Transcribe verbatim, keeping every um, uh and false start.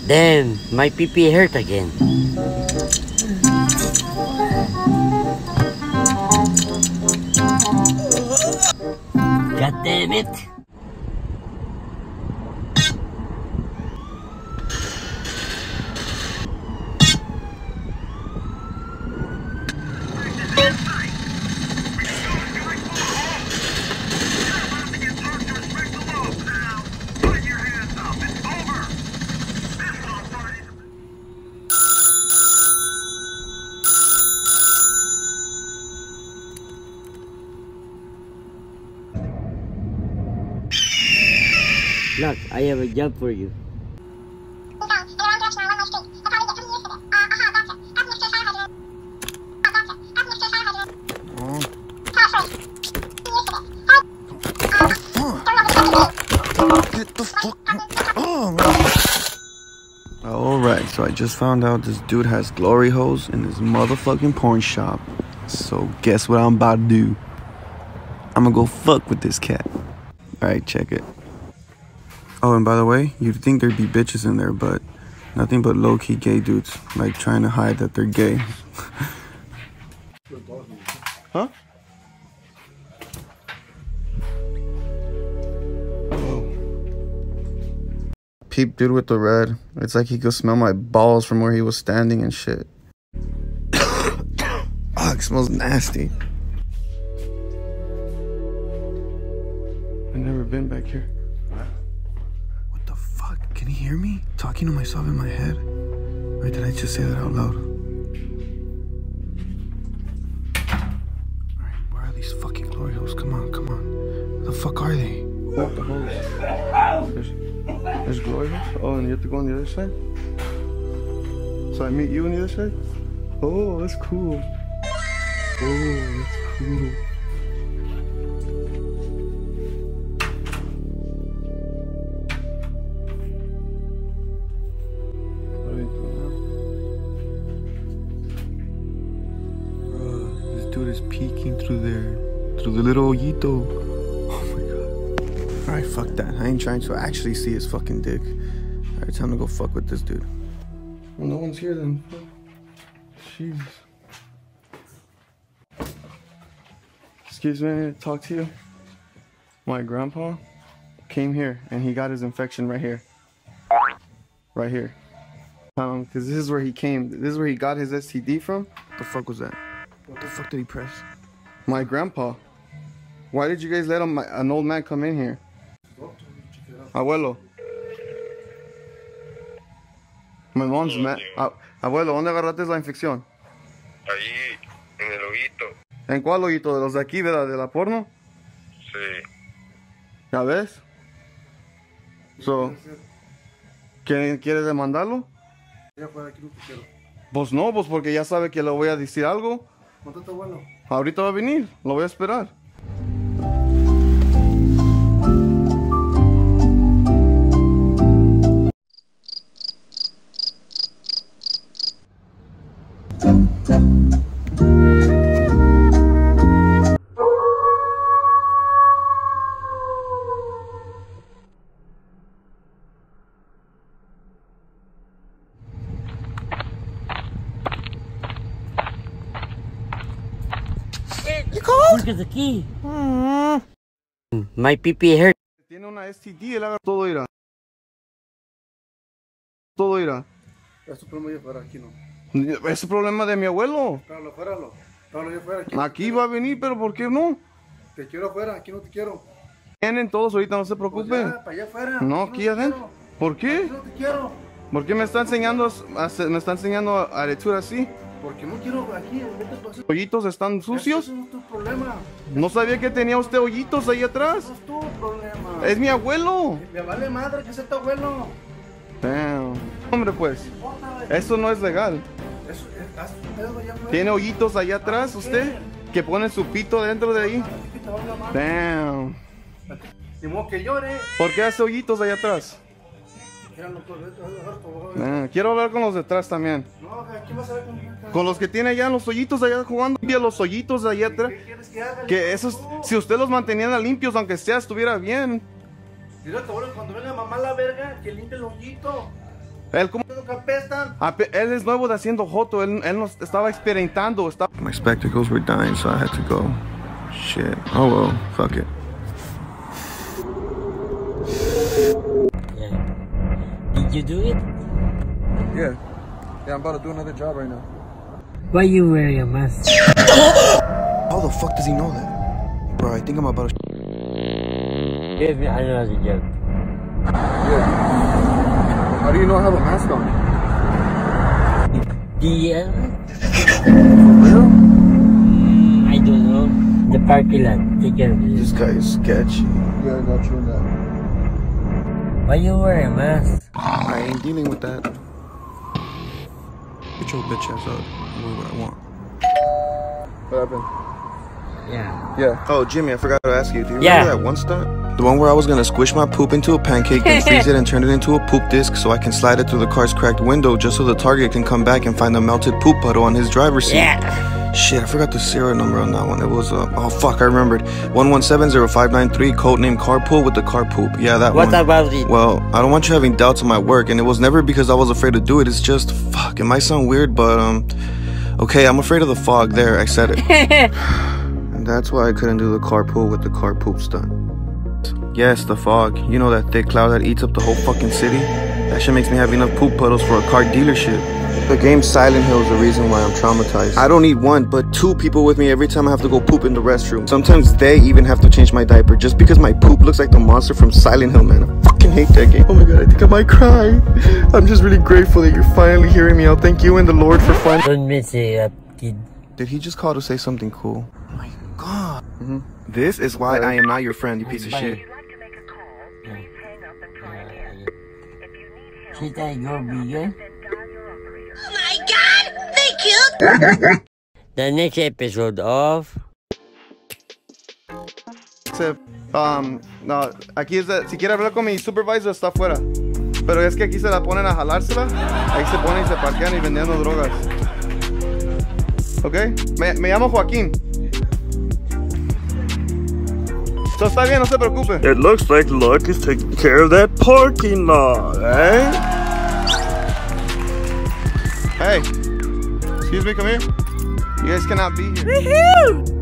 Damn, my pee-pee hurt again. God damn it. Look, I have a job for you. Get the fuck. Oh, man. Alright, so I just found out this dude has glory holes in his motherfucking porn shop. So guess what I'm about to do? I'm gonna go fuck with this cat. Alright, check it. Oh, and by the way, you'd think there'd be bitches in there, but nothing but low-key gay dudes, like trying to hide that they're gay. Huh? Peep dude with the red. It's like he could smell my balls from where he was standing and shit. Oh, it smells nasty. I've never been back here. What the fuck? Can you hear me? Talking to myself in my head? Or did I just say that out loud? Alright, where are these fucking glory holes? Come on, come on. Where the fuck are they? What the holes? There's, there's glory holes? Oh, and you have to go on the other side? So I meet you on the other side? Oh, that's cool. Oh, that's cool. Dude is peeking through there, through the little hoyito. Oh my god. Alright, fuck that. I ain't trying to actually see his fucking dick. Alright, time to go fuck with this dude. Well, no one's here then. Jesus. Excuse me, talk to you. My grandpa came here and he got his infection right here. Right here. Um, cause this is where he came. This is where he got his S T D from. What the fuck was that? What the fuck did he press? My grandpa. Why did you guys let him, an old man come in here? Abuelo. My mom's mad. Abuelo, ¿dónde agarraste la infección? Ahí, en el ojito. ¿En cuál ojito? ¿De los de aquí, verdad? ¿De la porno? Sí. ¿Ya ves? So, ¿quién quiere demandarlo? Pues no, pues porque ya sabe que le voy a decir algo. Ahorita va a venir, lo voy a esperar. You cold? Look at the key. Mm. My pee-pee hurt. Tiene una S T D, él agarra todo, irá. Todo irá. Es tu problema, yo fuera aquí, no. Es el problema de mi abuelo. Tráelo afuera, lo. Tráelo yo afuera. Aquí, Aquí va a venir, pero ¿por qué no? Te quiero afuera, aquí no te quiero. Vienen todos ahorita, no se preocupe. Pues ya, para allá afuera. No, aquí aquí no adentro. ¿Por qué? Aquí no te quiero. ¿Por qué me está enseñando, a hacer- me está enseñando a lectura así? Porque no quiero aquí, vete para hacer. ¿Hoyitos están sucios? Eso no es tu problema. No sabía que tenía usted hoyitos ahí atrás. Eso es tu problema. Es mi abuelo. Me vale madre que sea tu abuelo. Damn. Hombre, pues, eso no es legal. Eso, eh, haz tu pedo allá afuera. ¿Tiene hoyitos allá atrás usted? Que pone su pito dentro de ahí. Que te valga madre. Damn. Ni modo que llore. ¿Por qué hace hoyitos allá atrás? Míralo, por dentro, por favor. Damn. Quiero hablar con los detrás también. No, aquí vas a ver con Con los que tiene allá los hoyitos allá jugando. Limpia los hoyitos de allá atrás. ¿Qué quieres que haga? Que esos, si usted los mantenía limpios, aunque sea, estuviera bien. Dile a tu abuelo cuando venga mamá la verga que limpie el hoyito. Él, como, ¿Qué apestan? ape- él es nuevo de haciendo joto. Él, él nos estaba experimentando. Estaba... My spectacles were dying, so I had to go. Shit. Oh well, fuck it. Yeah. Did you do it? Yeah. Yeah, I'm about to do another job right now. Why you wearing a mask? How the fuck does he know that? Bro, I think I'm about to... Give me another joke. Yeah. How do you know I have a mask on? Yeah. For real? Mm, I don't know. The parking lot. Take care of This this. guy is sketchy. Yeah, I got you in that. Why you wearing a mask? I ain't dealing with that. Get your bitch ass out. Do what I want. What happened? Yeah. Yeah. Oh, Jimmy, I forgot to ask you. Do you Yeah. remember that one stunt? The one where I was gonna squish my poop into a pancake, then freeze it and turn it into a poop disc so I can slide it through the car's cracked window just so the target can come back and find the melted poop puddle on his driver's seat. Yeah. Shit, I forgot the serial number on that one. It was, uh, oh fuck, I remembered. one one seven zero five nine three, codename carpool with the car poop. Yeah, that What one. about it? Well, I don't want you having doubts on my work, and it was never because I was afraid to do it. It's just, fuck, it might sound weird, but, um, okay, I'm afraid of the fog. There, I said it. And that's why I couldn't do the carpool with the car poop stunt. Yes, the fog. You know that thick cloud that eats up the whole fucking city? That shit makes me have enough poop puddles for a car dealership. The game Silent Hill is the reason why I'm traumatized. I don't need one, but two people with me every time I have to go poop in the restroom. Sometimes they even have to change my diaper just because my poop looks like the monster from Silent Hill, man. I fucking hate that game. Oh my god, I think I might cry. I'm just really grateful that you're finally hearing me out. Thank you and the Lord for finally... Don't mess it up, kid. Did he just call to say something cool? Oh my god. Mm-hmm. This is why I am not your friend, you piece of shit. Should I go bigger? Oh my god! Thank you! The next episode of... Um, no, aquí es de, si quiere hablar con mi supervisor está afuera. Pero es que aquí se la ponen a jalársela. Ahí se ponen y se parquean y vendiendo drogas. ¿Ok? Me, me llamo Joaquín. So está bien, no se preocupe. It looks like Luck is taking care of that parking lot, eh? Hey, excuse me, come here. You guys cannot be here. Woohoo!